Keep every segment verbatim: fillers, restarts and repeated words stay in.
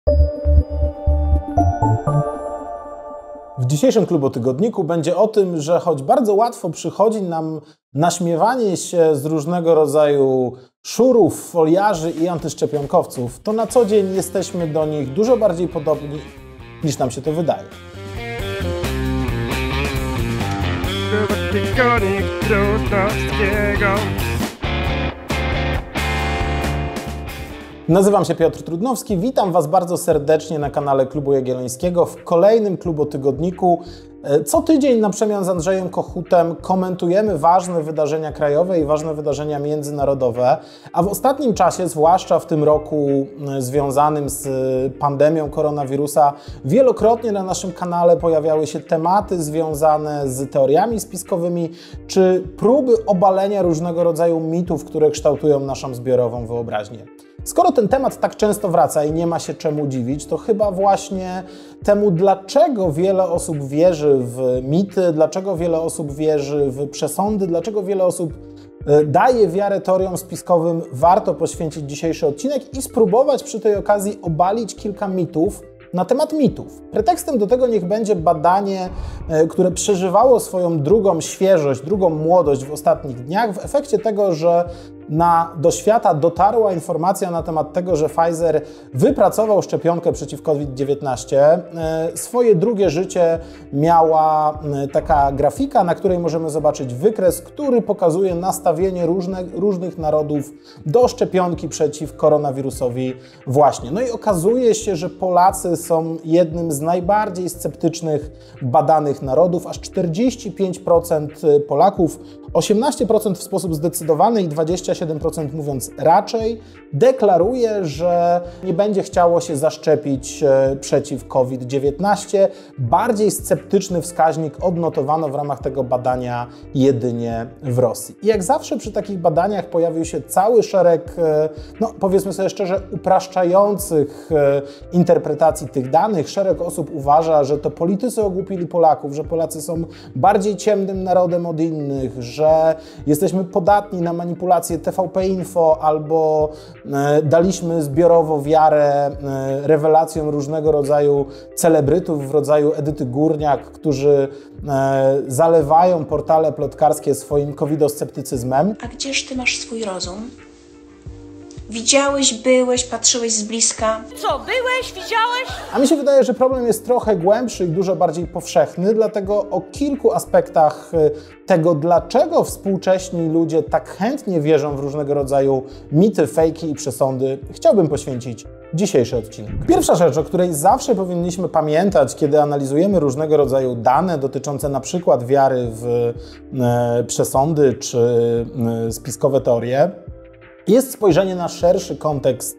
W dzisiejszym Klubotygodniku będzie o tym, że choć bardzo łatwo przychodzi nam naśmiewanie się z różnego rodzaju szurów, foliarzy i antyszczepionkowców, to na co dzień jesteśmy do nich dużo bardziej podobni, niż nam się to wydaje. Klubotygodnik Trudnowskiego. Nazywam się Piotr Trudnowski, witam Was bardzo serdecznie na kanale Klubu Jagiellońskiego w kolejnym Klubotygodniku. Co tydzień na przemian z Andrzejem Kochutem komentujemy ważne wydarzenia krajowe i ważne wydarzenia międzynarodowe, a w ostatnim czasie, zwłaszcza w tym roku związanym z pandemią koronawirusa, wielokrotnie na naszym kanale pojawiały się tematy związane z teoriami spiskowymi czy próby obalenia różnego rodzaju mitów, które kształtują naszą zbiorową wyobraźnię. Skoro ten temat tak często wraca i nie ma się czemu dziwić, to chyba właśnie temu, dlaczego wiele osób wierzy w mity, dlaczego wiele osób wierzy w przesądy, dlaczego wiele osób daje wiarę teoriom spiskowym, warto poświęcić dzisiejszy odcinek i spróbować przy tej okazji obalić kilka mitów na temat mitów. Pretekstem do tego niech będzie badanie, które przeżywało swoją drugą świeżość, drugą młodość w ostatnich dniach, w efekcie tego, że na, do świata dotarła informacja na temat tego, że Pfizer wypracował szczepionkę przeciw COVID dziewiętnaście. Swoje drugie życie miała taka grafika, na której możemy zobaczyć wykres, który pokazuje nastawienie różne, różnych narodów do szczepionki przeciw koronawirusowi właśnie. No i okazuje się, że Polacy są jednym z najbardziej sceptycznych badanych narodów. Aż czterdzieści pięć procent Polaków, osiemnaście procent w sposób zdecydowany i dwadzieścia siedem procent mówiąc raczej, deklaruje, że nie będzie chciało się zaszczepić przeciw COVID dziewiętnaście. Bardziej sceptyczny wskaźnik odnotowano w ramach tego badania jedynie w Rosji. I jak zawsze przy takich badaniach pojawił się cały szereg, no powiedzmy sobie szczerze, upraszczających interpretacji tych danych. Szereg osób uważa, że to politycy ogłupili Polaków, że Polacy są bardziej ciemnym narodem od innych, że jesteśmy podatni na manipulacje T V P Info albo e, daliśmy zbiorowo wiarę e, rewelacjom różnego rodzaju celebrytów w rodzaju Edyty Górniak, którzy e, zalewają portale plotkarskie swoim covidosceptycyzmem. A gdzież ty masz swój rozum? Widziałeś, byłeś, patrzyłeś z bliska. Co, byłeś, widziałeś? A mi się wydaje, że problem jest trochę głębszy i dużo bardziej powszechny, dlatego o kilku aspektach tego, dlaczego współcześni ludzie tak chętnie wierzą w różnego rodzaju mity, fejki i przesądy, chciałbym poświęcić dzisiejszy odcinek. Pierwsza rzecz, o której zawsze powinniśmy pamiętać, kiedy analizujemy różnego rodzaju dane dotyczące na przykład wiary w e, przesądy czy e, spiskowe teorie, jest spojrzenie na szerszy kontekst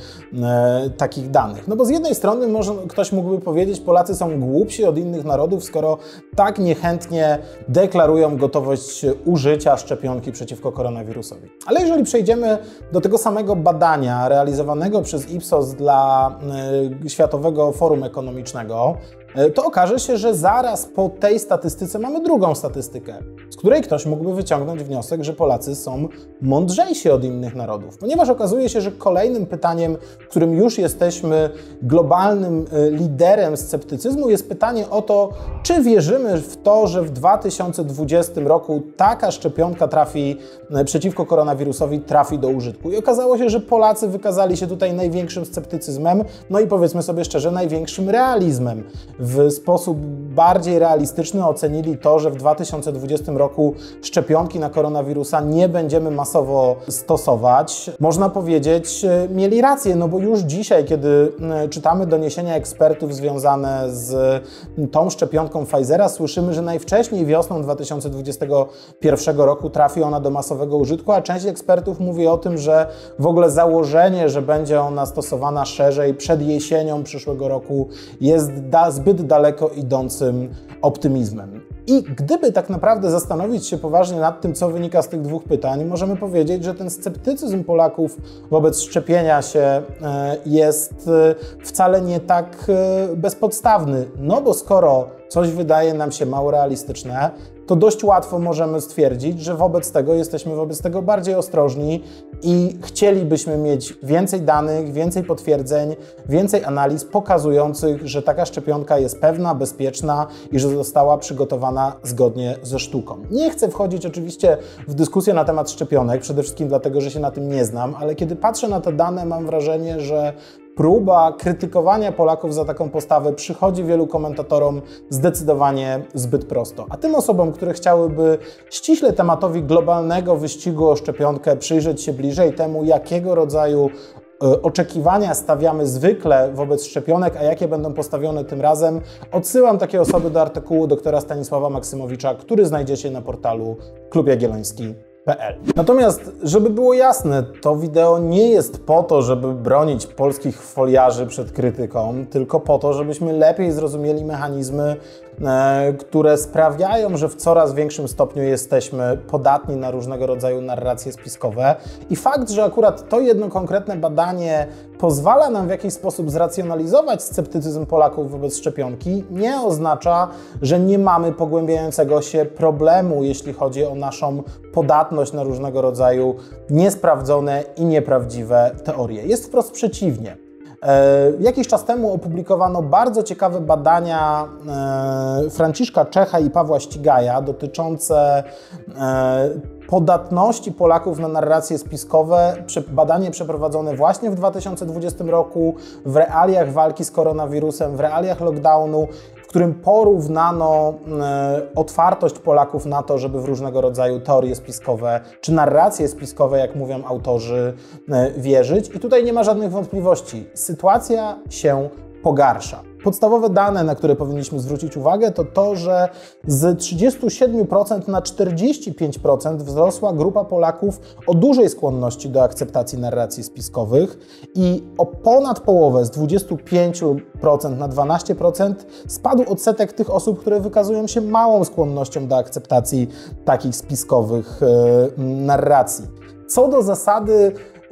e, takich danych. No bo z jednej strony może ktoś mógłby powiedzieć, Polacy są głupsi od innych narodów, skoro tak niechętnie deklarują gotowość użycia szczepionki przeciwko koronawirusowi. Ale jeżeli przejdziemy do tego samego badania realizowanego przez Ipsos dla e, Światowego Forum Ekonomicznego, to okaże się, że zaraz po tej statystyce mamy drugą statystykę, z której ktoś mógłby wyciągnąć wniosek, że Polacy są mądrzejsi od innych narodów. Ponieważ okazuje się, że kolejnym pytaniem, w którym już jesteśmy globalnym liderem sceptycyzmu, jest pytanie o to, czy wierzymy w to, że w dwa tysiące dwudziestym roku taka szczepionka trafi przeciwko koronawirusowi trafi do użytku. I okazało się, że Polacy wykazali się tutaj największym sceptycyzmem, no i powiedzmy sobie szczerze, największym realizmem. W sposób bardziej realistyczny ocenili to, że w dwa tysiące dwudziestym roku szczepionki na koronawirusa nie będziemy masowo stosować. Można powiedzieć, mieli rację, no bo już dzisiaj, kiedy czytamy doniesienia ekspertów związane z tą szczepionką Pfizera, słyszymy, że najwcześniej wiosną dwa tysiące dwudziestego pierwszego roku trafi ona do masowego użytku, a część ekspertów mówi o tym, że w ogóle założenie, że będzie ona stosowana szerzej przed jesienią przyszłego roku jest da, zbyt daleko idącym optymizmem. I gdyby tak naprawdę zastanowić się poważnie nad tym, co wynika z tych dwóch pytań, możemy powiedzieć, że ten sceptycyzm Polaków wobec szczepienia się jest wcale nie tak bezpodstawny. No bo skoro coś wydaje nam się mało realistyczne, to dość łatwo możemy stwierdzić, że wobec tego jesteśmy wobec tego bardziej ostrożni i chcielibyśmy mieć więcej danych, więcej potwierdzeń, więcej analiz pokazujących, że taka szczepionka jest pewna, bezpieczna i że została przygotowana zgodnie ze sztuką. Nie chcę wchodzić oczywiście w dyskusję na temat szczepionek, przede wszystkim dlatego, że się na tym nie znam, ale kiedy patrzę na te dane, mam wrażenie, że próba krytykowania Polaków za taką postawę przychodzi wielu komentatorom zdecydowanie zbyt prosto. A tym osobom, które chciałyby ściśle tematowi globalnego wyścigu o szczepionkę przyjrzeć się bliżej temu, jakiego rodzaju oczekiwania stawiamy zwykle wobec szczepionek, a jakie będą postawione tym razem, odsyłam takie osoby do artykułu doktora Stanisława Maksymowicza, który znajdziecie na portalu klub jagielloński kropka p l. Natomiast, żeby było jasne, to wideo nie jest po to, żeby bronić polskich foliarzy przed krytyką, tylko po to, żebyśmy lepiej zrozumieli mechanizmy, e, które sprawiają, że w coraz większym stopniu jesteśmy podatni na różnego rodzaju narracje spiskowe. I fakt, że akurat to jedno konkretne badanie pozwala nam w jakiś sposób zracjonalizować sceptycyzm Polaków wobec szczepionki, nie oznacza, że nie mamy pogłębiającego się problemu, jeśli chodzi o naszą podatność na różnego rodzaju niesprawdzone i nieprawdziwe teorie. Jest wprost przeciwnie. E, jakiś czas temu opublikowano bardzo ciekawe badania e, Franciszka Czecha i Pawła Ścigaja dotyczące e, podatności Polaków na narracje spiskowe. Badanie przeprowadzone właśnie w dwa tysiące dwudziestym roku w realiach walki z koronawirusem, w realiach lockdownu, w którym porównano e, otwartość Polaków na to, żeby w różnego rodzaju teorie spiskowe czy narracje spiskowe, jak mówią autorzy, e, wierzyć. I tutaj nie ma żadnych wątpliwości. Sytuacja się pogarsza. Podstawowe dane, na które powinniśmy zwrócić uwagę, to to, że z trzydziestu siedmiu procent na czterdzieści pięć procent wzrosła grupa Polaków o dużej skłonności do akceptacji narracji spiskowych i o ponad połowę, z dwudziestu pięciu procent na dwanaście procent, spadł odsetek tych osób, które wykazują się małą skłonnością do akceptacji takich spiskowych e, narracji. Co do zasady,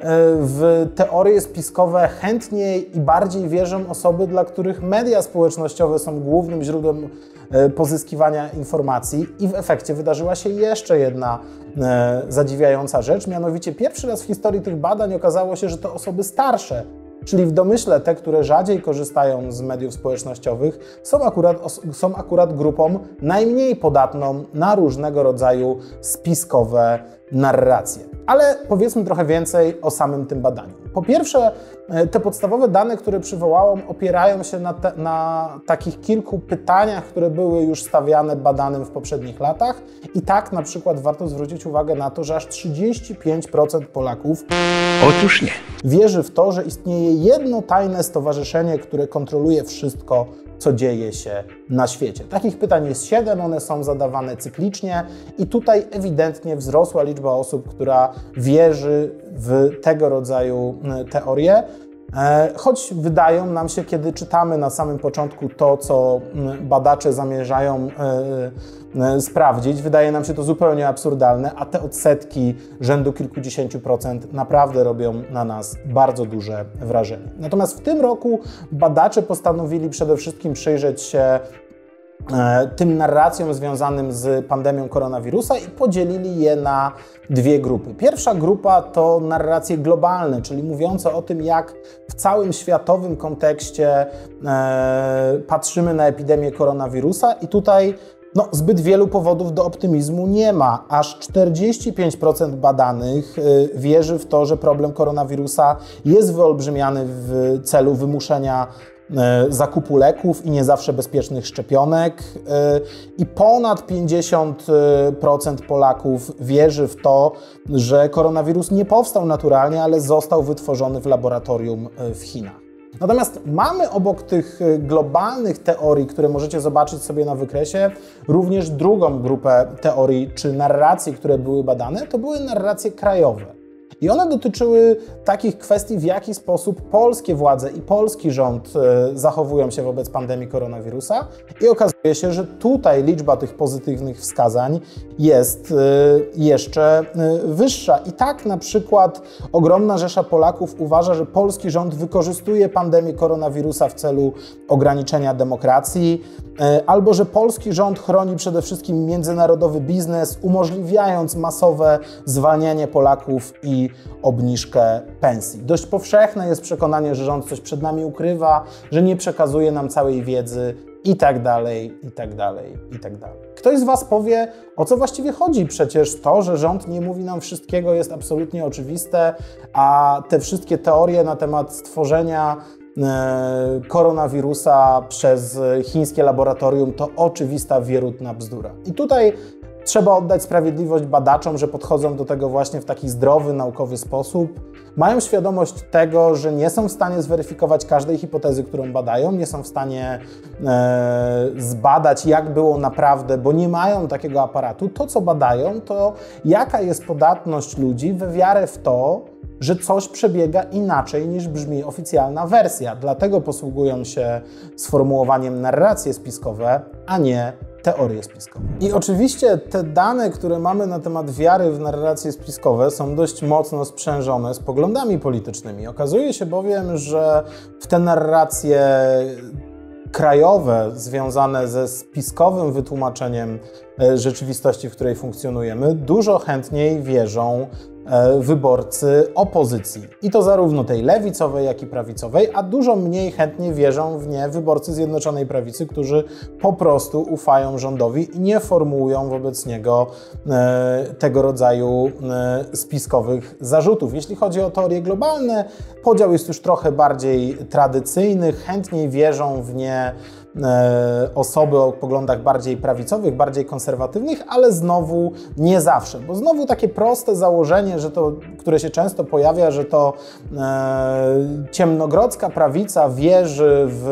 w teorie spiskowe chętniej i bardziej wierzą osoby, dla których media społecznościowe są głównym źródłem pozyskiwania informacji i w efekcie wydarzyła się jeszcze jedna zadziwiająca rzecz, mianowicie pierwszy raz w historii tych badań okazało się, że to osoby starsze, czyli w domyśle te, które rzadziej korzystają z mediów społecznościowych, są akurat, są akurat grupą najmniej podatną na różnego rodzaju spiskowe narracje. Ale powiedzmy trochę więcej o samym tym badaniu. Po pierwsze, te podstawowe dane, które przywołałam, opierają się na, te, na takich kilku pytaniach, które były już stawiane badanym w poprzednich latach. I tak na przykład warto zwrócić uwagę na to, że aż trzydzieści pięć procent Polaków Otóż nie. wierzy w to, że istnieje jedno tajne stowarzyszenie, które kontroluje wszystko, co dzieje się na świecie. Takich pytań jest siedem, one są zadawane cyklicznie i tutaj ewidentnie wzrosła liczba osób, która wierzy w tego rodzaju teorie. Choć wydają nam się, kiedy czytamy na samym początku to, co badacze zamierzają sprawdzić, wydaje nam się to zupełnie absurdalne, a te odsetki rzędu kilkudziesięciu procent naprawdę robią na nas bardzo duże wrażenie. Natomiast w tym roku badacze postanowili przede wszystkim przyjrzeć się tym narracjom związanym z pandemią koronawirusa i podzielili je na dwie grupy. Pierwsza grupa to narracje globalne, czyli mówiące o tym, jak w całym światowym kontekście e, patrzymy na epidemię koronawirusa i tutaj no, zbyt wielu powodów do optymizmu nie ma. Aż czterdzieści pięć procent badanych y, wierzy w to, że problem koronawirusa jest wyolbrzymiany w celu wymuszenia zakupu leków i nie zawsze bezpiecznych szczepionek i ponad pięćdziesiąt procent Polaków wierzy w to, że koronawirus nie powstał naturalnie, ale został wytworzony w laboratorium w Chinach. Natomiast mamy obok tych globalnych teorii, które możecie zobaczyć sobie na wykresie, również drugą grupę teorii czy narracji, które były badane, to były narracje krajowe. I one dotyczyły takich kwestii, w jaki sposób polskie władze i polski rząd zachowują się wobec pandemii koronawirusa. I okazuje się, że tutaj liczba tych pozytywnych wskazań jest jeszcze wyższa. I tak na przykład ogromna rzesza Polaków uważa, że polski rząd wykorzystuje pandemię koronawirusa w celu ograniczenia demokracji, albo że polski rząd chroni przede wszystkim międzynarodowy biznes, umożliwiając masowe zwalnianie Polaków i obniżkę pensji. Dość powszechne jest przekonanie, że rząd coś przed nami ukrywa, że nie przekazuje nam całej wiedzy i tak dalej, i tak dalej, i tak dalej. Ktoś z Was powie, o co właściwie chodzi? Przecież to, że rząd nie mówi nam wszystkiego, jest absolutnie oczywiste, a te wszystkie teorie na temat stworzenia koronawirusa przez chińskie laboratorium to oczywista wierutna bzdura. I tutaj trzeba oddać sprawiedliwość badaczom, że podchodzą do tego właśnie w taki zdrowy, naukowy sposób. Mają świadomość tego, że nie są w stanie zweryfikować każdej hipotezy, którą badają, nie są w stanie e, zbadać, jak było naprawdę, bo nie mają takiego aparatu. To, co badają, to jaka jest podatność ludzi we wiarę w to, że coś przebiega inaczej niż brzmi oficjalna wersja. Dlatego posługują się sformułowaniem narracje spiskowe, a nie teorie spiskowe. I oczywiście te dane, które mamy na temat wiary w narracje spiskowe, są dość mocno sprzężone z poglądami politycznymi. Okazuje się bowiem, że w te narracje krajowe związane ze spiskowym wytłumaczeniem rzeczywistości, w której funkcjonujemy, dużo chętniej wierzą wyborcy opozycji. I to zarówno tej lewicowej, jak i prawicowej, a dużo mniej chętnie wierzą w nie wyborcy Zjednoczonej Prawicy, którzy po prostu ufają rządowi i nie formułują wobec niego e, tego rodzaju e, spiskowych zarzutów. Jeśli chodzi o teorie globalne, podział jest już trochę bardziej tradycyjny, chętniej wierzą w nie osoby o poglądach bardziej prawicowych, bardziej konserwatywnych, ale znowu nie zawsze, bo znowu takie proste założenie, że to, które się często pojawia, że to e, ciemnogrodzka prawica wierzy w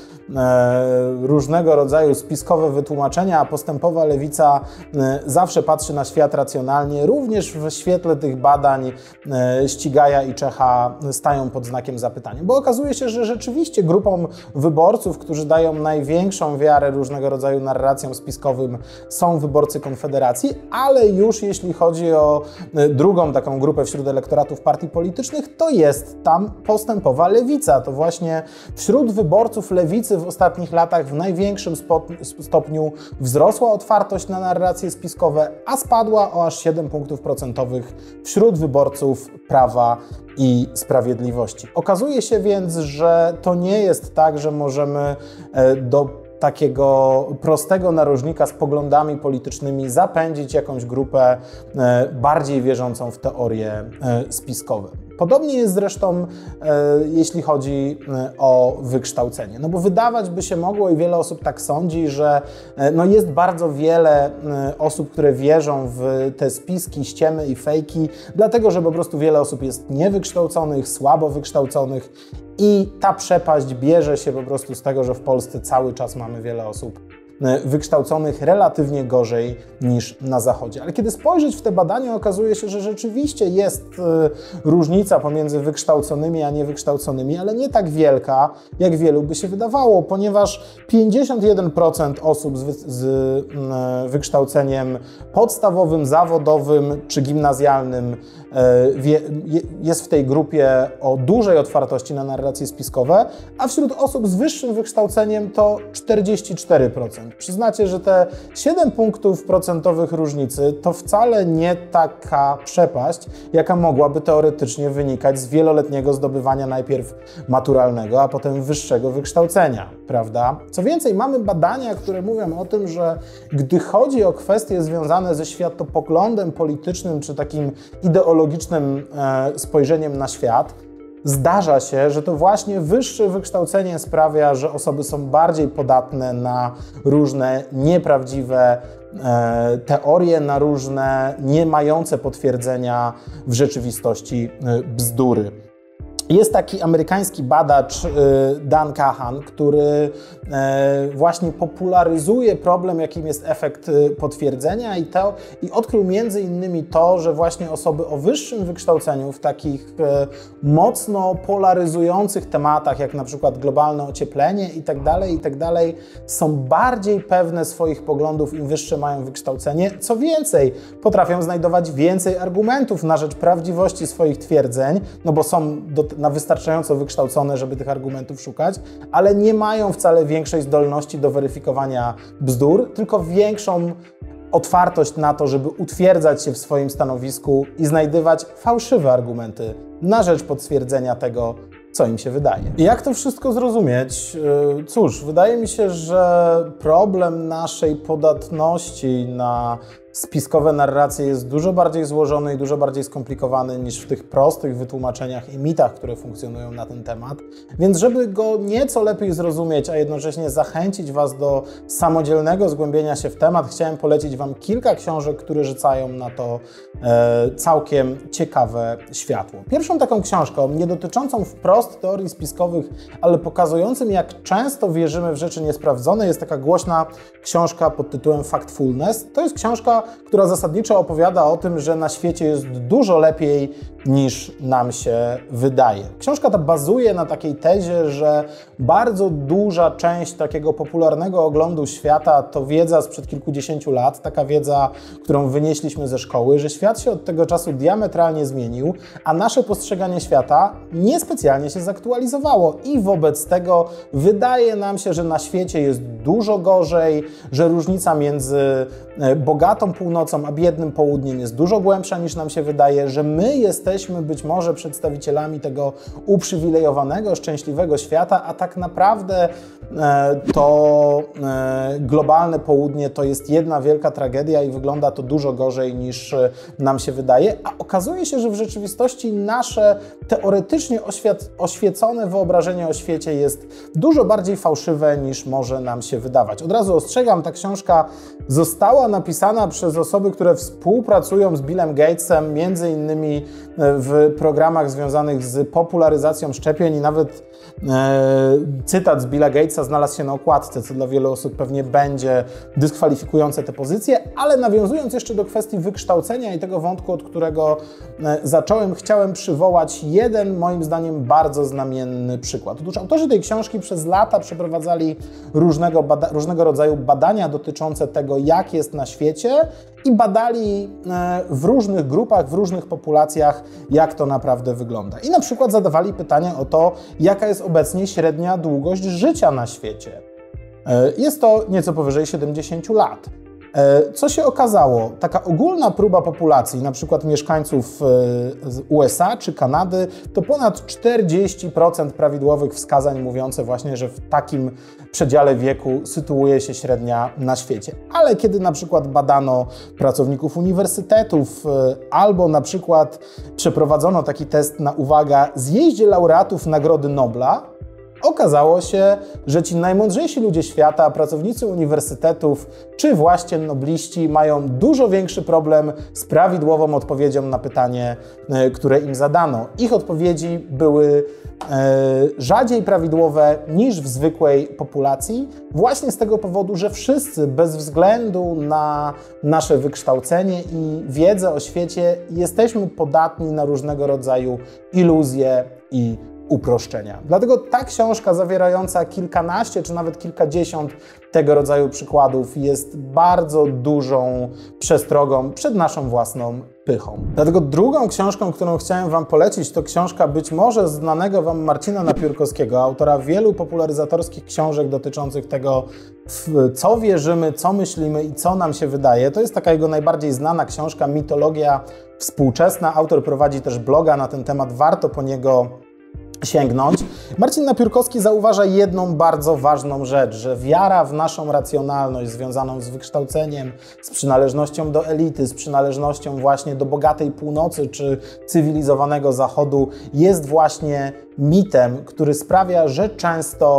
e, różnego rodzaju spiskowe wytłumaczenia, a postępowa lewica e, zawsze patrzy na świat racjonalnie, również w świetle tych badań e, Ścigaja i Czecha stają pod znakiem zapytania, bo okazuje się, że rzeczywiście grupą wyborców, którzy dają największą wiarę różnego rodzaju narracjom spiskowym, są wyborcy Konfederacji, ale już jeśli chodzi o drugą taką grupę wśród elektoratów partii politycznych, to jest tam postępowa lewica. To właśnie wśród wyborców lewicy w ostatnich latach w największym stopniu wzrosła otwartość na narracje spiskowe, a spadła o aż siedem punktów procentowych wśród wyborców Prawa i Sprawiedliwości. Okazuje się więc, że to nie jest tak, że możemy do takiego prostego narożnika z poglądami politycznymi zapędzić jakąś grupę bardziej wierzącą w teorie spiskowe. Podobnie jest zresztą, jeśli chodzi o wykształcenie. No bo wydawać by się mogło, i wiele osób tak sądzi, że no jest bardzo wiele osób, które wierzą w te spiski, ściemy i fejki, dlatego że po prostu wiele osób jest niewykształconych, słabo wykształconych i ta przepaść bierze się po prostu z tego, że w Polsce cały czas mamy wiele osób wykształconych relatywnie gorzej niż na Zachodzie. Ale kiedy spojrzeć w te badania, okazuje się, że rzeczywiście jest różnica pomiędzy wykształconymi a niewykształconymi, ale nie tak wielka, jak wielu by się wydawało, ponieważ pięćdziesiąt jeden procent osób z, z wykształceniem podstawowym, zawodowym czy gimnazjalnym wie, jest w tej grupie o dużej otwartości na narracje spiskowe, a wśród osób z wyższym wykształceniem to czterdzieści cztery procent. Przyznacie, że te siedem punktów procentowych różnicy to wcale nie taka przepaść, jaka mogłaby teoretycznie wynikać z wieloletniego zdobywania najpierw maturalnego, a potem wyższego wykształcenia, prawda? Co więcej, mamy badania, które mówią o tym, że gdy chodzi o kwestie związane ze światopoglądem politycznym czy takim ideologicznym e, spojrzeniem na świat, zdarza się, że to właśnie wyższe wykształcenie sprawia, że osoby są bardziej podatne na różne nieprawdziwe e, teorie, na różne nie mające potwierdzenia w rzeczywistości e, bzdury. Jest taki amerykański badacz Dan Kahan, który właśnie popularyzuje problem, jakim jest efekt potwierdzenia i, to, i odkrył między innymi to, że właśnie osoby o wyższym wykształceniu w takich mocno polaryzujących tematach, jak na przykład globalne ocieplenie i tak dalej, i tak dalej, są bardziej pewne swoich poglądów, im wyższe mają wykształcenie. Co więcej, potrafią znajdować więcej argumentów na rzecz prawdziwości swoich twierdzeń, no bo są do, na wystarczająco wykształcone, żeby tych argumentów szukać, ale nie mają wcale większej zdolności do weryfikowania bzdur, tylko większą otwartość na to, żeby utwierdzać się w swoim stanowisku i znajdywać fałszywe argumenty na rzecz potwierdzenia tego, co im się wydaje. I jak to wszystko zrozumieć? Cóż, wydaje mi się, że problem naszej podatności na spiskowe narracje jest dużo bardziej złożony i dużo bardziej skomplikowany niż w tych prostych wytłumaczeniach i mitach, które funkcjonują na ten temat. Więc żeby go nieco lepiej zrozumieć, a jednocześnie zachęcić Was do samodzielnego zgłębienia się w temat, chciałem polecić Wam kilka książek, które rzucają na to e, całkiem ciekawe światło. Pierwszą taką książką, nie dotyczącą wprost teorii spiskowych, ale pokazującym, jak często wierzymy w rzeczy niesprawdzone, jest taka głośna książka pod tytułem Factfulness. To jest książka, która zasadniczo opowiada o tym, że na świecie jest dużo lepiej niż nam się wydaje. Książka ta bazuje na takiej tezie, że bardzo duża część takiego popularnego oglądu świata to wiedza sprzed kilkudziesięciu lat, taka wiedza, którą wynieśliśmy ze szkoły, że świat się od tego czasu diametralnie zmienił, a nasze postrzeganie świata niespecjalnie się zaktualizowało i wobec tego wydaje nam się, że na świecie jest dużo gorzej, że różnica między bogatą północą a biednym południem jest dużo głębsza niż nam się wydaje, że my jesteśmy być może przedstawicielami tego uprzywilejowanego, szczęśliwego świata, a tak naprawdę e, to e, globalne południe to jest jedna wielka tragedia i wygląda to dużo gorzej niż nam się wydaje, a okazuje się, że w rzeczywistości nasze teoretycznie oświat, oświecone wyobrażenie o świecie jest dużo bardziej fałszywe niż może nam się wydawać. Od razu ostrzegam, ta książka została napisana przez osoby, które współpracują z Billem Gatesem, między innymi w programach związanych z popularyzacją szczepień i nawet e, cytat z Billa Gatesa znalazł się na okładce, co dla wielu osób pewnie będzie dyskwalifikujące tę pozycję, ale nawiązując jeszcze do kwestii wykształcenia i tego wątku, od którego e, zacząłem, chciałem przywołać jeden, moim zdaniem, bardzo znamienny przykład. Otóż autorzy tej książki przez lata przeprowadzali różnego, bada różnego rodzaju badania dotyczące tego, jak jest na świecie i badali w różnych grupach, w różnych populacjach, jak to naprawdę wygląda. I na przykład zadawali pytania o to, jaka jest obecnie średnia długość życia na świecie. Jest to nieco powyżej siedemdziesięciu lat. Co się okazało? Taka ogólna próba populacji, na przykład mieszkańców z U S A czy Kanady, to ponad czterdzieści procent prawidłowych wskazań mówiące właśnie, że w takim przedziale wieku sytuuje się średnia na świecie. Ale kiedy na przykład badano pracowników uniwersytetów albo na przykład przeprowadzono taki test na, uwaga, zjeździe laureatów Nagrody Nobla, okazało się, że ci najmądrzejsi ludzie świata, pracownicy uniwersytetów czy właśnie nobliści mają dużo większy problem z prawidłową odpowiedzią na pytanie, które im zadano. Ich odpowiedzi były e, rzadziej prawidłowe niż w zwykłej populacji, właśnie z tego powodu, że wszyscy bez względu na nasze wykształcenie i wiedzę o świecie jesteśmy podatni na różnego rodzaju iluzje i uproszczenia. Dlatego ta książka zawierająca kilkanaście czy nawet kilkadziesiąt tego rodzaju przykładów jest bardzo dużą przestrogą przed naszą własną pychą. Dlatego drugą książką, którą chciałem Wam polecić, to książka być może znanego Wam Marcina Napiórkowskiego, autora wielu popularyzatorskich książek dotyczących tego, w co wierzymy, co myślimy i co nam się wydaje. To jest taka jego najbardziej znana książka, Mitologia współczesna. Autor prowadzi też bloga na ten temat, warto po niego sięgnąć. Marcin Napiórkowski zauważa jedną bardzo ważną rzecz, że wiara w naszą racjonalność związaną z wykształceniem, z przynależnością do elity, z przynależnością właśnie do bogatej północy czy cywilizowanego zachodu jest właśnie mitem, który sprawia, że często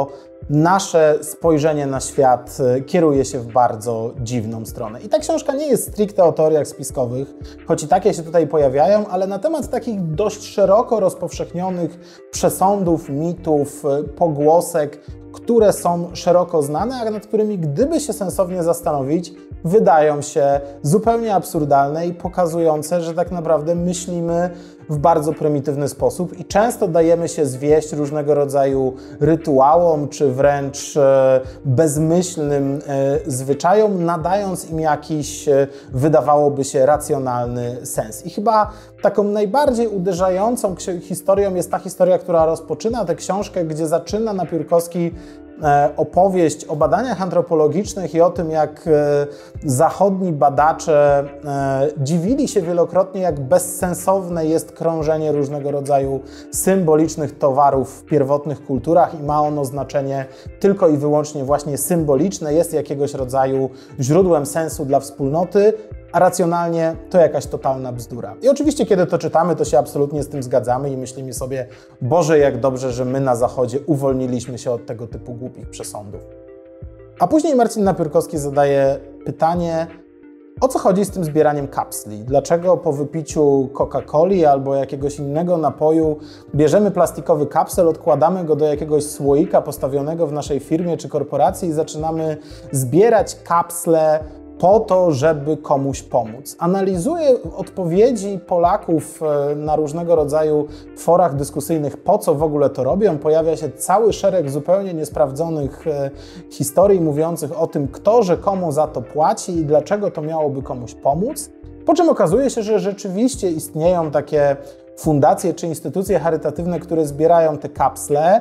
nasze spojrzenie na świat kieruje się w bardzo dziwną stronę. I ta książka nie jest stricte o teoriach spiskowych, choć i takie się tutaj pojawiają, ale na temat takich dość szeroko rozpowszechnionych przesądów, mitów, pogłosek, które są szeroko znane, a nad którymi, gdyby się sensownie zastanowić, wydają się zupełnie absurdalne i pokazujące, że tak naprawdę myślimy w bardzo prymitywny sposób i często dajemy się zwieść różnego rodzaju rytuałom, czy wręcz bezmyślnym zwyczajom, nadając im jakiś, wydawałoby się, racjonalny sens. I chyba taką najbardziej uderzającą historią jest ta historia, która rozpoczyna tę książkę, gdzie zaczyna Napiórkowski opowieść o badaniach antropologicznych i o tym, jak zachodni badacze dziwili się wielokrotnie, jak bezsensowne jest krążenie różnego rodzaju symbolicznych towarów w pierwotnych kulturach i ma ono znaczenie tylko i wyłącznie właśnie symboliczne, jest jakiegoś rodzaju źródłem sensu dla wspólnoty, a racjonalnie to jakaś totalna bzdura. I oczywiście, kiedy to czytamy, to się absolutnie z tym zgadzamy i myślimy sobie, Boże, jak dobrze, że my na Zachodzie uwolniliśmy się od tego typu głupich przesądów. A później Marcin Napiórkowski zadaje pytanie, o co chodzi z tym zbieraniem kapsli? Dlaczego po wypiciu Coca-Coli albo jakiegoś innego napoju bierzemy plastikowy kapsel, odkładamy go do jakiegoś słoika postawionego w naszej firmie czy korporacji i zaczynamy zbierać kapsle po to, żeby komuś pomóc. Analizuję odpowiedzi Polaków na różnego rodzaju forach dyskusyjnych, po co w ogóle to robią. Pojawia się cały szereg zupełnie niesprawdzonych historii mówiących o tym, kto rzekomo za to płaci i dlaczego to miałoby komuś pomóc. Po czym okazuje się, że rzeczywiście istnieją takie fundacje czy instytucje charytatywne, które zbierają te kapsle,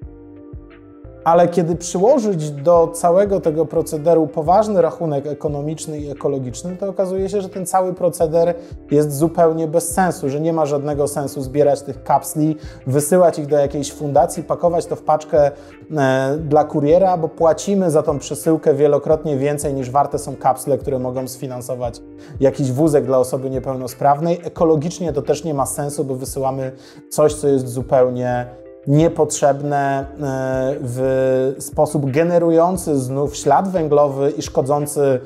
ale kiedy przyłożyć do całego tego procederu poważny rachunek ekonomiczny i ekologiczny, to okazuje się, że ten cały proceder jest zupełnie bez sensu, że nie ma żadnego sensu zbierać tych kapsli, wysyłać ich do jakiejś fundacji, pakować to w paczkę e, dla kuriera, bo płacimy za tą przesyłkę wielokrotnie więcej niż warte są kapsle, które mogą sfinansować jakiś wózek dla osoby niepełnosprawnej. Ekologicznie to też nie ma sensu, bo wysyłamy coś, co jest zupełnie niepotrzebne w sposób generujący znów ślad węglowy i szkodzący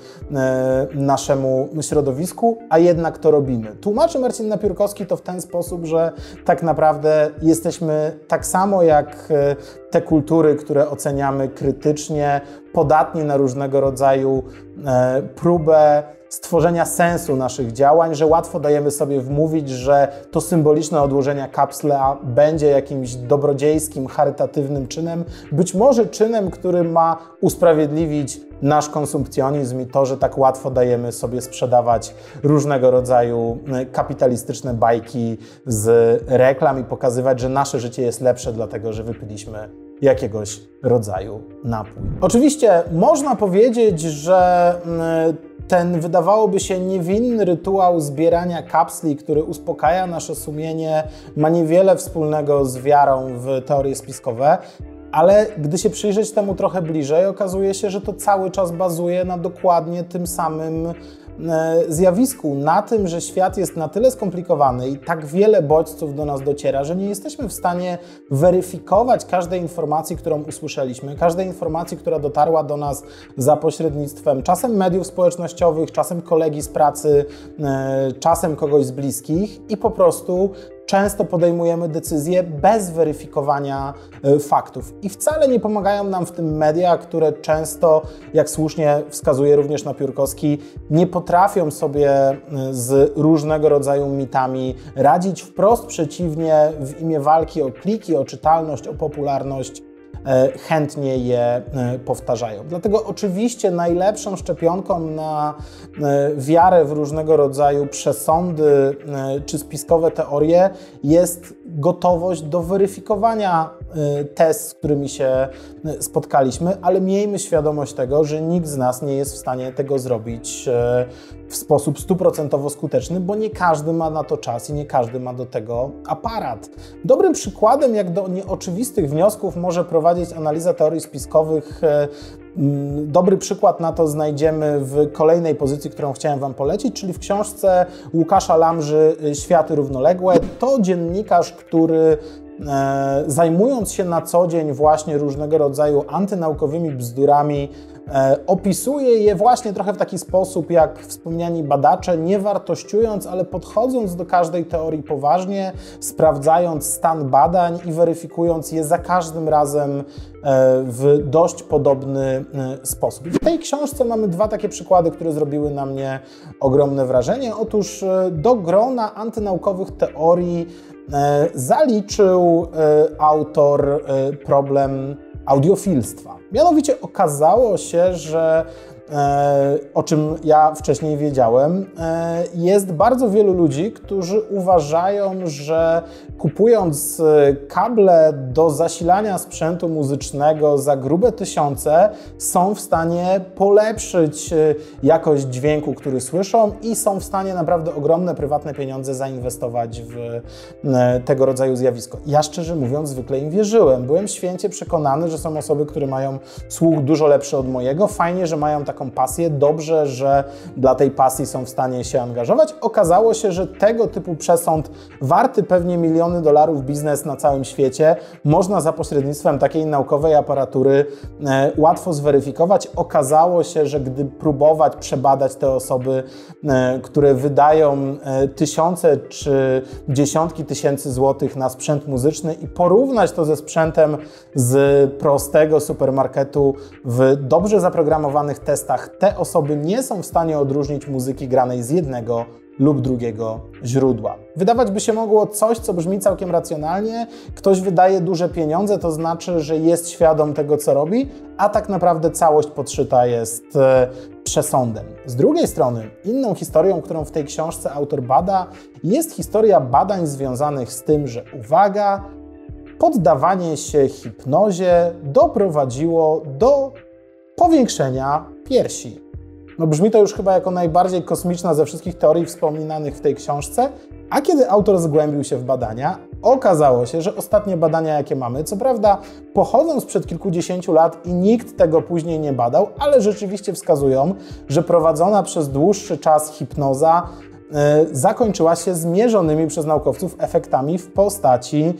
naszemu środowisku, a jednak to robimy. Tłumaczy Marcin Napiórkowski to w ten sposób, że tak naprawdę jesteśmy tak samo jak te kultury, które oceniamy krytycznie, podatni na różnego rodzaju próbę stworzenia sensu naszych działań, że łatwo dajemy sobie wmówić, że to symboliczne odłożenie kapsla będzie jakimś dobrodziejskim, charytatywnym czynem, być może czynem, który ma usprawiedliwić nasz konsumpcjonizm i to, że tak łatwo dajemy sobie sprzedawać różnego rodzaju kapitalistyczne bajki z reklam i pokazywać, że nasze życie jest lepsze dlatego, że wypiliśmy jakiegoś rodzaju napój. Oczywiście można powiedzieć, że ten wydawałoby się niewinny rytuał zbierania kapsli, który uspokaja nasze sumienie, ma niewiele wspólnego z wiarą w teorie spiskowe, ale gdy się przyjrzeć temu trochę bliżej, okazuje się, że to cały czas bazuje na dokładnie tym samym zjawisku, na tym, że świat jest na tyle skomplikowany i tak wiele bodźców do nas dociera, że nie jesteśmy w stanie weryfikować każdej informacji, którą usłyszeliśmy, każdej informacji, która dotarła do nas za pośrednictwem czasem mediów społecznościowych, czasem kolegi z pracy, czasem kogoś z bliskich i po prostu często podejmujemy decyzje bez weryfikowania faktów. I wcale nie pomagają nam w tym media, które często, jak słusznie wskazuje również Napiórkowski, nie potrafią sobie z różnego rodzaju mitami radzić. Wprost przeciwnie, w imię walki o kliki, o czytalność, o popularność, chętnie je powtarzają. Dlatego oczywiście najlepszą szczepionką na wiarę w różnego rodzaju przesądy czy spiskowe teorie jest gotowość do weryfikowania tez, z którymi się spotkaliśmy, ale miejmy świadomość tego, że nikt z nas nie jest w stanie tego zrobić w sposób stuprocentowo skuteczny, bo nie każdy ma na to czas i nie każdy ma do tego aparat. Dobrym przykładem, jak do nieoczywistych wniosków może prowadzić analiza teorii spiskowych, dobry przykład na to znajdziemy w kolejnej pozycji, którą chciałem Wam polecić, czyli w książce Łukasza Lamży Światy równoległe. To dziennikarz, który e, zajmując się na co dzień właśnie różnego rodzaju antynaukowymi bzdurami, e, opisuje je właśnie trochę w taki sposób, jak wspomniani badacze, nie wartościując, ale podchodząc do każdej teorii poważnie, sprawdzając stan badań i weryfikując je za każdym razem w dość podobny sposób. W tej książce mamy dwa takie przykłady, które zrobiły na mnie ogromne wrażenie. Otóż do grona antynaukowych teorii zaliczył autor problem audiofilstwa. Mianowicie okazało się, że o czym ja wcześniej wiedziałem, jest bardzo wielu ludzi, którzy uważają, że kupując kable do zasilania sprzętu muzycznego za grube tysiące, są w stanie polepszyć jakość dźwięku, który słyszą i są w stanie naprawdę ogromne prywatne pieniądze zainwestować w tego rodzaju zjawisko. Ja szczerze mówiąc zwykle im wierzyłem. Byłem święcie przekonany, że są osoby, które mają słuch dużo lepszy od mojego. Fajnie, że mają taką pasję, dobrze, że dla tej pasji są w stanie się angażować. Okazało się, że tego typu przesąd, warty pewnie miliony dolarów biznes na całym świecie, można za pośrednictwem takiej naukowej aparatury e, łatwo zweryfikować. Okazało się, że gdy próbować przebadać te osoby, e, które wydają e, tysiące czy dziesiątki tysięcy złotych na sprzęt muzyczny i porównać to ze sprzętem z prostego supermarketu w dobrze zaprogramowanych testach, te osoby nie są w stanie odróżnić muzyki granej z jednego lub drugiego źródła. Wydawać by się mogło coś, co brzmi całkiem racjonalnie. Ktoś wydaje duże pieniądze, to znaczy, że jest świadom tego, co robi, a tak naprawdę całość podszyta jest e, przesądem. Z drugiej strony, inną historią, którą w tej książce autor bada, jest historia badań związanych z tym, że uwaga, poddawanie się hipnozie doprowadziło do powiększenia piersi. No brzmi to już chyba jako najbardziej kosmiczna ze wszystkich teorii wspominanych w tej książce, a kiedy autor zgłębił się w badania, okazało się, że ostatnie badania, jakie mamy, co prawda pochodzą sprzed kilkudziesięciu lat i nikt tego później nie badał, ale rzeczywiście wskazują, że prowadzona przez dłuższy czas hipnoza zakończyła się zmierzonymi przez naukowców efektami w postaci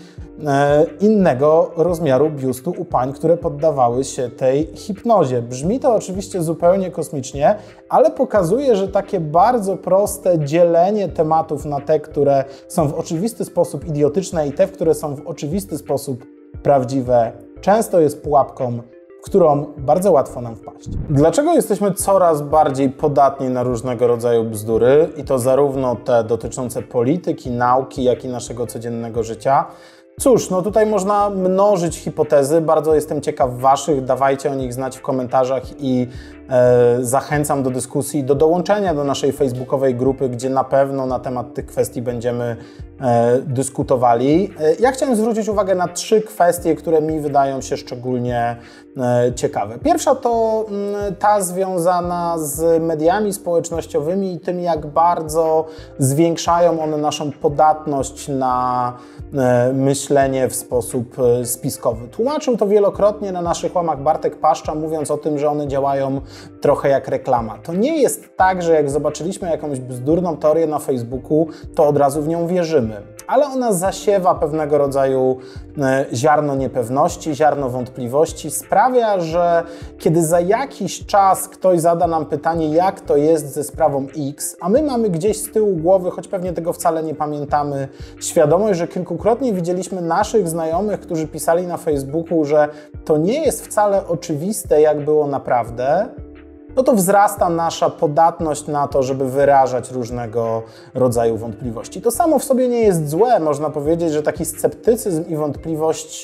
innego rozmiaru biustu u pań, które poddawały się tej hipnozie. Brzmi to oczywiście zupełnie kosmicznie, ale pokazuje, że takie bardzo proste dzielenie tematów na te, które są w oczywisty sposób idiotyczne i te, w które są w oczywisty sposób prawdziwe, często jest pułapką, w którą bardzo łatwo nam wpaść. Dlaczego jesteśmy coraz bardziej podatni na różnego rodzaju bzdury i to zarówno te dotyczące polityki, nauki, jak i naszego codziennego życia? Cóż, no tutaj można mnożyć hipotezy, bardzo jestem ciekaw Waszych, dawajcie o nich znać w komentarzach i e, zachęcam do dyskusji, do dołączenia do naszej facebookowej grupy, gdzie na pewno na temat tych kwestii będziemy e, dyskutowali. E, ja chciałem zwrócić uwagę na trzy kwestie, które mi wydają się szczególnie e, ciekawe. Pierwsza to m, ta związana z mediami społecznościowymi i tym, jak bardzo zwiększają one naszą podatność na e, myślenie w sposób spiskowy. Tłumaczył to wielokrotnie na naszych łamach Bartek Paszcza, mówiąc o tym, że one działają trochę jak reklama. To nie jest tak, że jak zobaczyliśmy jakąś bzdurną teorię na Facebooku, to od razu w nią wierzymy. Ale ona zasiewa pewnego rodzaju ziarno niepewności, ziarno wątpliwości, sprawia, że kiedy za jakiś czas ktoś zada nam pytanie, jak to jest ze sprawą X, a my mamy gdzieś z tyłu głowy, choć pewnie tego wcale nie pamiętamy, świadomość, że kilkukrotnie widzieliśmy naszych znajomych, którzy pisali na Facebooku, że to nie jest wcale oczywiste, jak było naprawdę, no to wzrasta nasza podatność na to, żeby wyrażać różnego rodzaju wątpliwości. To samo w sobie nie jest złe. Można powiedzieć, że taki sceptycyzm i wątpliwość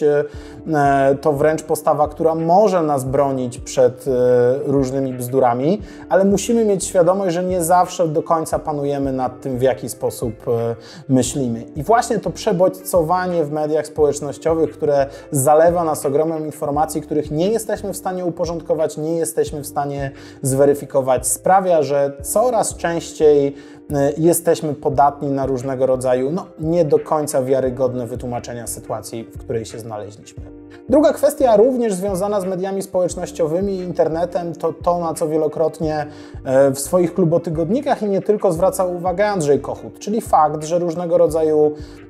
to wręcz postawa, która może nas bronić przed różnymi bzdurami, ale musimy mieć świadomość, że nie zawsze do końca panujemy nad tym, w jaki sposób myślimy. I właśnie to przebodźcowanie w mediach społecznościowych, które zalewa nas ogromem informacji, których nie jesteśmy w stanie uporządkować, nie jesteśmy w stanie zweryfikować, sprawia, że coraz częściej jesteśmy podatni na różnego rodzaju, no nie do końca wiarygodne wytłumaczenia sytuacji, w której się znaleźliśmy. Druga kwestia, również związana z mediami społecznościowymi i internetem, to to, na co wielokrotnie w swoich klubotygodnikach i nie tylko zwracał uwagę Andrzej Kochut, czyli fakt, że różnego rodzaju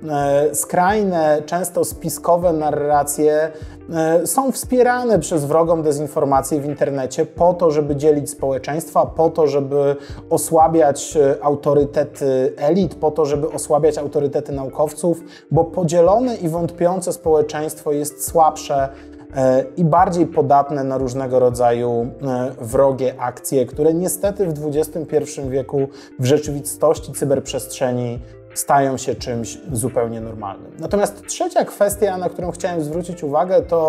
skrajne, często spiskowe narracje są wspierane przez wrogą dezinformację w internecie po to, żeby dzielić społeczeństwa, po to, żeby osłabiać autorytety elit, po to, żeby osłabiać autorytety naukowców, bo podzielone i wątpiące społeczeństwo jest słabsze i bardziej podatne na różnego rodzaju wrogie akcje, które niestety w dwudziestym pierwszym wieku w rzeczywistości cyberprzestrzeni stają się czymś zupełnie normalnym. Natomiast trzecia kwestia, na którą chciałem zwrócić uwagę, to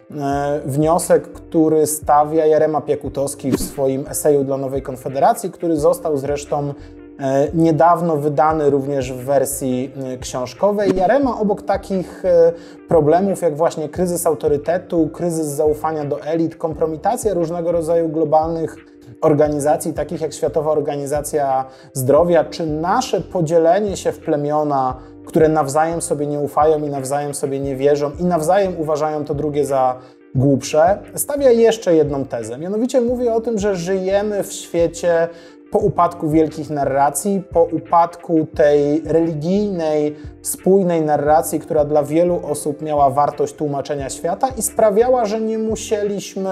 wniosek, który stawia Jarema Piekutowski w swoim eseju dla Nowej Konfederacji, który został zresztą niedawno wydany również w wersji książkowej. Jarema obok takich problemów jak właśnie kryzys autorytetu, kryzys zaufania do elit, kompromitacja różnego rodzaju globalnych organizacji, takich jak Światowa Organizacja Zdrowia, czy nasze podzielenie się w plemiona, które nawzajem sobie nie ufają i nawzajem sobie nie wierzą i nawzajem uważają to drugie za głupsze, stawia jeszcze jedną tezę. Mianowicie mówi o tym, że żyjemy w świecie po upadku wielkich narracji, po upadku tej religijnej, spójnej narracji, która dla wielu osób miała wartość tłumaczenia świata i sprawiała, że nie musieliśmy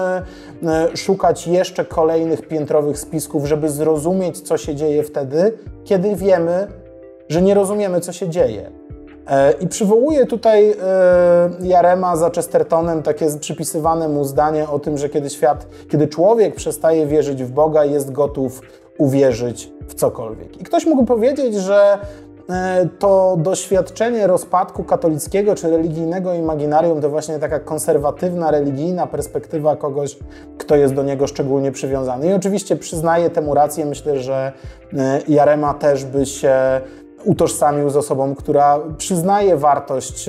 szukać jeszcze kolejnych piętrowych spisków, żeby zrozumieć, co się dzieje wtedy, kiedy wiemy, że nie rozumiemy, co się dzieje. I przywołuję tutaj Jarema za Chestertonem takie przypisywane mu zdanie o tym, że kiedy świat, kiedy człowiek przestaje wierzyć w Boga, jest gotów uwierzyć w cokolwiek. I ktoś mógł powiedzieć, że to doświadczenie rozpadku katolickiego czy religijnego imaginarium to właśnie taka konserwatywna, religijna perspektywa kogoś, kto jest do niego szczególnie przywiązany. I oczywiście przyznaję temu rację. Myślę, że Jarema też by się utożsamił z osobą, która przyznaje wartość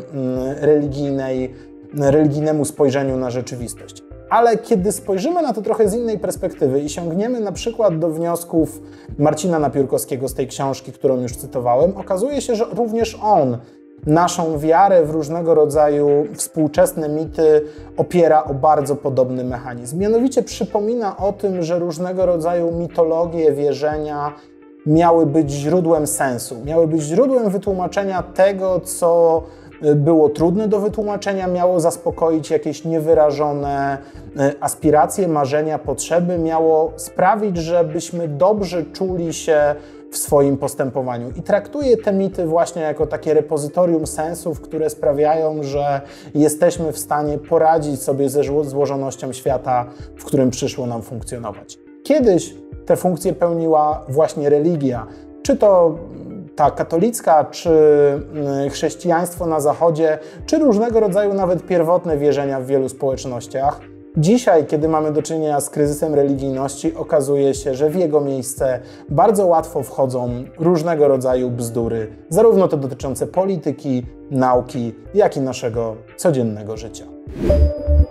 religijnej, religijnemu spojrzeniu na rzeczywistość. Ale kiedy spojrzymy na to trochę z innej perspektywy i sięgniemy na przykład do wniosków Marcina Napiórkowskiego z tej książki, którą już cytowałem, okazuje się, że również on naszą wiarę w różnego rodzaju współczesne mity opiera o bardzo podobny mechanizm. Mianowicie przypomina o tym, że różnego rodzaju mitologie, wierzenia miały być źródłem sensu, miały być źródłem wytłumaczenia tego, co było trudne do wytłumaczenia, miało zaspokoić jakieś niewyrażone aspiracje, marzenia, potrzeby, miało sprawić, żebyśmy dobrze czuli się w swoim postępowaniu. I traktuję te mity właśnie jako takie repozytorium sensów, które sprawiają, że jesteśmy w stanie poradzić sobie ze złożonością świata, w którym przyszło nam funkcjonować. Kiedyś te funkcje pełniła właśnie religia, czy to ta katolicka, czy chrześcijaństwo na Zachodzie, czy różnego rodzaju nawet pierwotne wierzenia w wielu społecznościach. Dzisiaj, kiedy mamy do czynienia z kryzysem religijności, okazuje się, że w jego miejsce bardzo łatwo wchodzą różnego rodzaju bzdury, zarówno te dotyczące polityki, nauki, jak i naszego codziennego życia.